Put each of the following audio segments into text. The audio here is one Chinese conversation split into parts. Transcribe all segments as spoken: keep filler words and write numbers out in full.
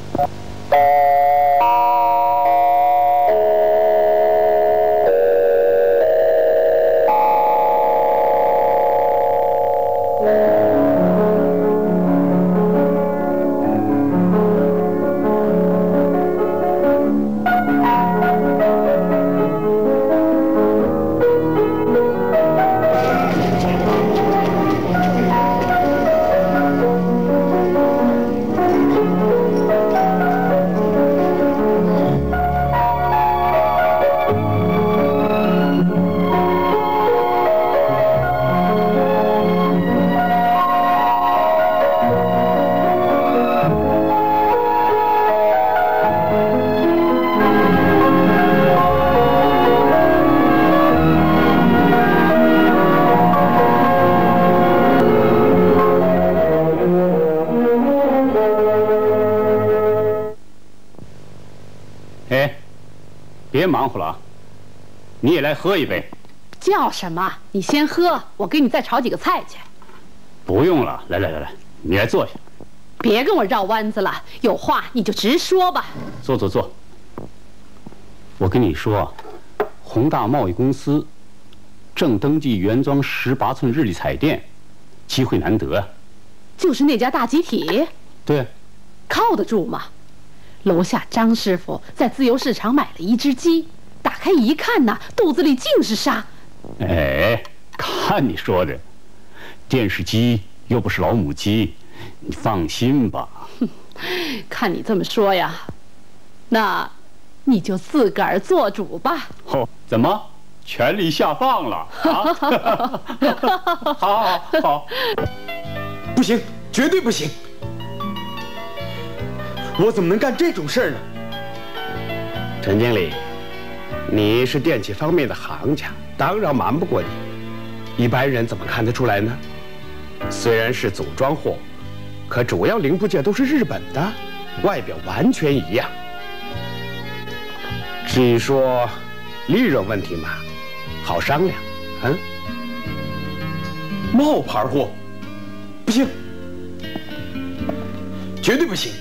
别忙活了啊！你也来喝一杯。 叫什么？你先喝，我给你再炒几个菜去。 不用了，来来来来，你来坐下。 别跟我绕弯子了，有话你就直说吧。 坐坐坐。我跟你说，宏大贸易公司正登记原装十八寸日立彩电，机会难得啊。 就是那家大集体。 对。 靠得住吗？楼下张师傅在自由市场买了一只鸡，打开一看呐，肚子里尽是沙。 哎，看你说的，电视机又不是老母鸡，你放心吧。 哼，看你这么说呀，那你就自个儿做主吧。 哦，怎么权力下放了啊？好好好， 不行，绝对不行！我怎么能干这种事儿呢？ 陈经理，你是电器方面的行家，当然瞒不过你。一般人怎么看得出来呢？虽然是组装货，可主要零部件都是日本的，外表完全一样。至于说利润问题嘛，好商量。嗯， 冒牌货，不行，绝对不行。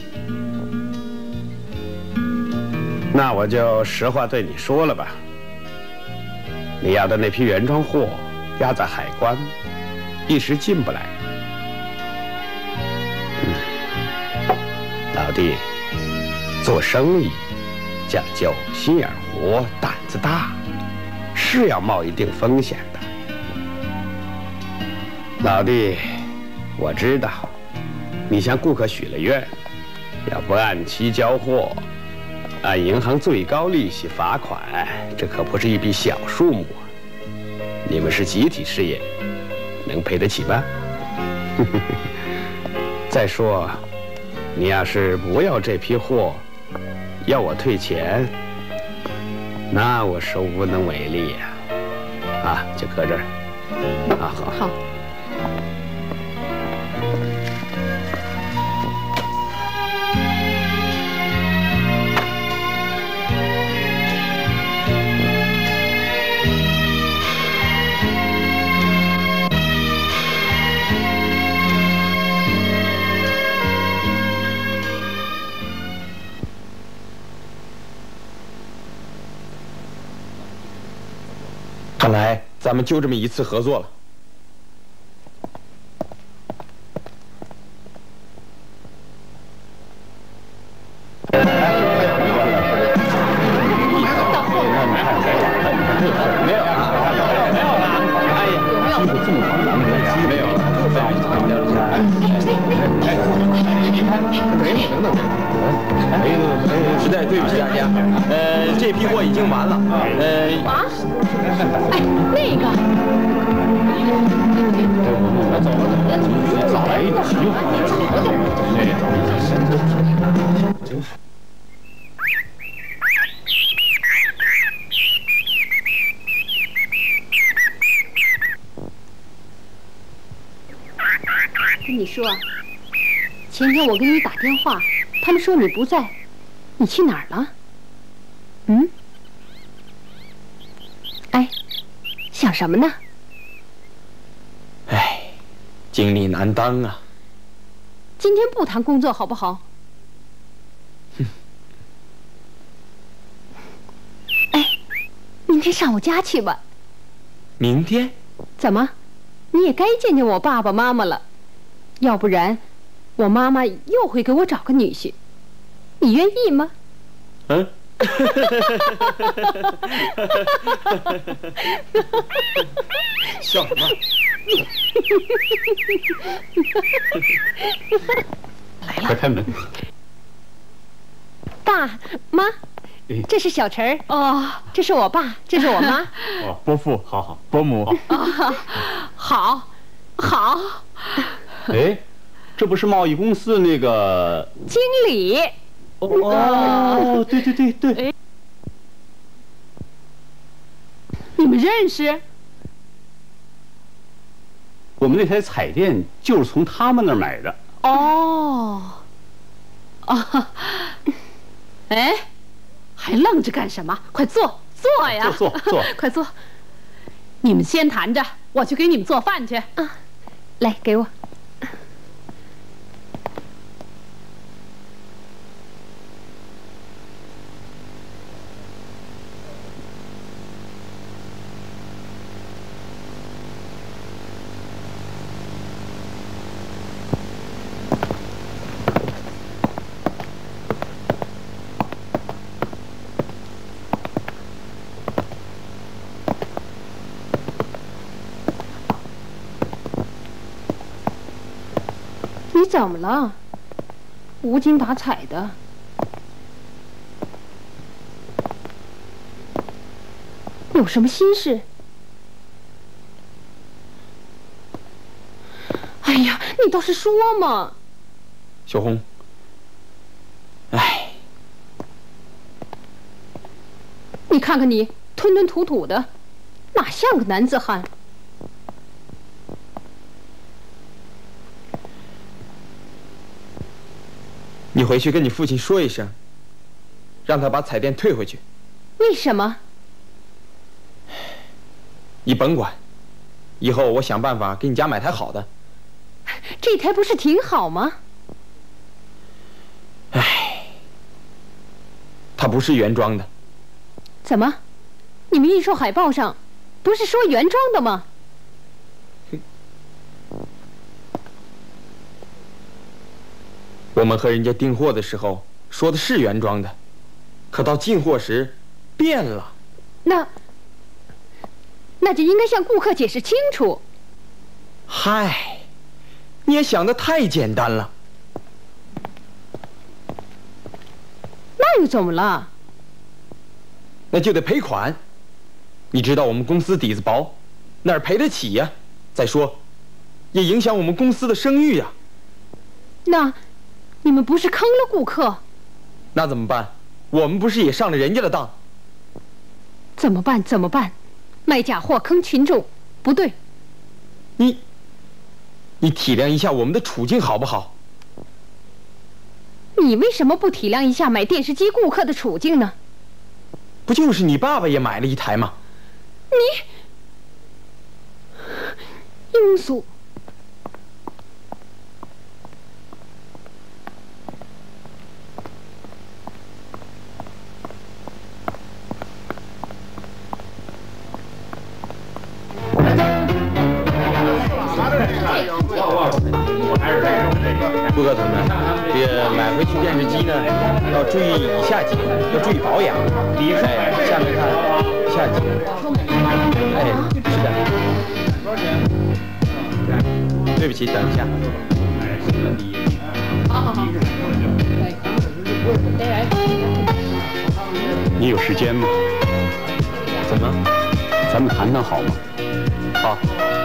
那我就实话对你说了吧，你要的那批原装货压在海关，一时进不来。嗯，老弟，做生意讲究心眼活、胆子大，是要冒一定风险的。老弟，我知道，你向顾客许了愿，要不按期交货。按银行最高利息罚款，这可不是一笔小数目啊！你们是集体事业，能赔得起吗？再说，你要是不要这批货，要我退钱，那我是无能为力呀！啊，就搁这儿。啊，好。 好。 看来咱们就这么一次合作了。 没有啊，没有啦！哎呀，有没有？这么好的鸡没有了。哎，你看，等等等等。哎， 实在对不起大家，呃，这批货已经完了。呃， 啊？哎，那个。 我走了，早来一起就好了。真是。 跟你说，前天我给你打电话，他们说你不在，你去哪儿了？嗯？哎，想什么呢？ 哎，经理难当啊。 今天不谈工作好不好？ 明天上我家去吧。 明天？ 怎么？你也该见见我爸爸妈妈了，要不然，我妈妈又会给我找个女婿。你愿意吗？ 嗯。笑什么？ 来了， 快开门！ 爸妈，这是小陈儿哦，这是我爸，这是我妈。 哦，伯父，好好，伯母。 哦，好，好。 哎，这不是贸易公司那个经理？ 哦，对对对对。 你们认识？ 我们那台彩电就是从他们那儿买的。 哦。哦。哎，还愣着干什么？快坐，坐呀！ 坐坐坐， 快坐。你们先谈着，我去给你们做饭去。 啊，来，给我。你怎么了？无精打采的。有什么心事？哎呀，你倒是说嘛！ 小红，哎， 你看看你吞吞吐吐的，哪像个男子汉？ 你回去跟你父亲说一声，让他把彩电退回去。 为什么？ 你甭管，以后我想办法给你家买台好的。 这台不是挺好吗？ 唉，它不是原装的。 怎么？你们预售海报上不是说原装的吗？ 我们和人家订货的时候说的是原装的，可到进货时变了。 那那就应该向顾客解释清楚。 嗨，你也想得太简单了。 那又怎么了？ 那就得赔款。你知道我们公司底子薄，哪儿赔得起呀？再说，也影响我们公司的声誉呀。 那你们不是坑了顾客？ 那怎么办？我们不是也上了人家的当？ 怎么办？怎么办？卖假货坑群众，不对。 你，你体谅一下我们的处境好不好？ 你为什么不体谅一下买电视机顾客的处境呢？ 不就是你爸爸也买了一台吗？ 你，庸俗。 顾客同志，这个买回去电视机呢，要注意以下几点，要注意保养。哎，下面看以下几点。哎，是的。对不起，等一下。 你有时间吗？ 怎么？ 咱们谈谈好吗？ 好。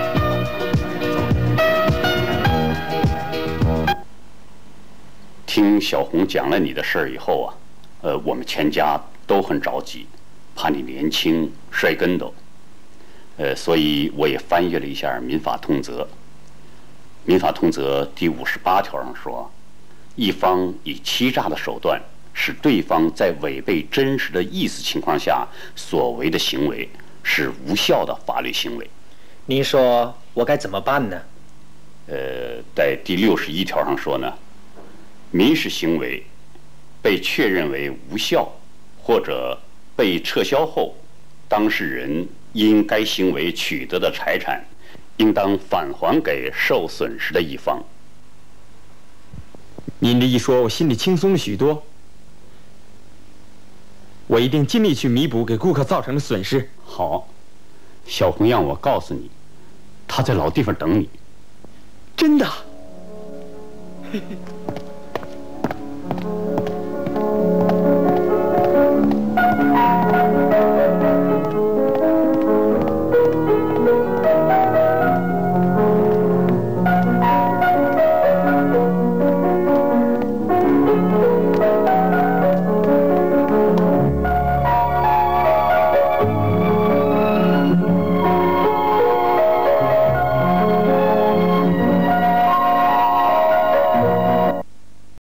听小红讲了你的事儿以后啊，呃，我们全家都很着急，怕你年轻摔跟头，呃，所以我也翻阅了一下《民法通则》。《民法通则》第五十八条上说，一方以欺诈的手段使对方在违背真实的意思情况下所为的行为是无效的法律行为。 您说我该怎么办呢？ 呃，在第六十一条上说呢，民事行为被确认为无效或者被撤销后， 当事人因该行为取得的财产，应当返还给受损失的一方。 您这一说，我心里轻松了许多。我一定尽力去弥补给顾客造成的损失。 好，小红让我告诉你，他在老地方等你。 真的？